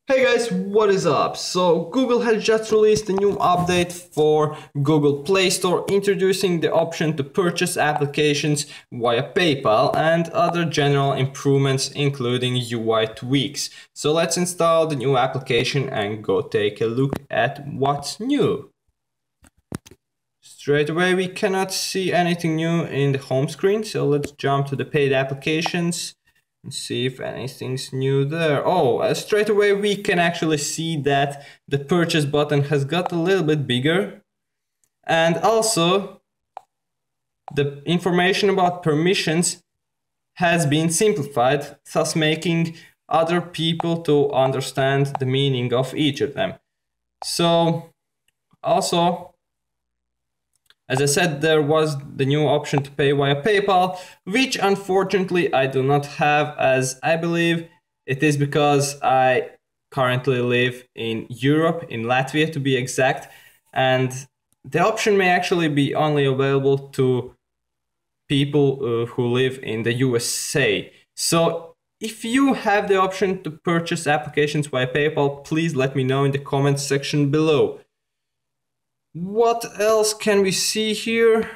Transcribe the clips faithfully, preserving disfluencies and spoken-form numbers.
Hey guys, what is up? So Google has just released a new update for Google Play Store, introducing the option to purchase applications via PayPal and other general improvements including U I tweaks. So let's install the new application and go take a look at what's new. Straight away we cannot see anything new in the home screen, so let's jump to the paid applications. See if anything's new there. Oh, uh, straight away we can actually see that the purchase button has got a little bit bigger, and also the information about permissions has been simplified, thus making other people to understand the meaning of each of them. So also, as I said, there was the new option to pay via PayPal, which unfortunately I do not have, as I believe it is because I currently live in Europe, in Latvia to be exact, and the option may actually be only available to people uh, who live in the U S A. So if you have the option to purchase applications via PayPal, please let me know in the comments section below. What else can we see here?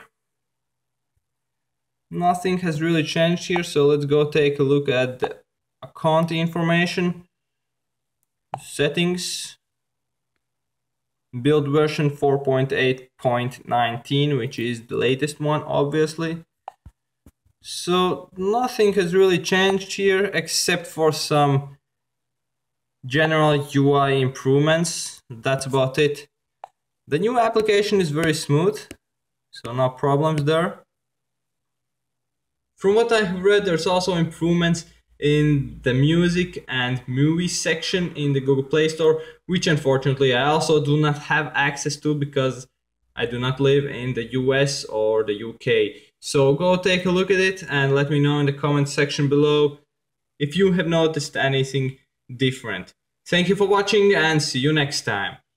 Nothing has really changed here, so let's go take a look at the account information. Settings. Build version four point eight point nineteen, which is the latest one, obviously. So nothing has really changed here except for some general U I improvements. That's about it. The new application is very smooth, so no problems there. From what I've read, there's also improvements in the music and movies section in the Google Play Store, which unfortunately I also do not have access to because I do not live in the U S or the U K. So go take a look at it and let me know in the comment section below if you have noticed anything different. Thank you for watching and see you next time.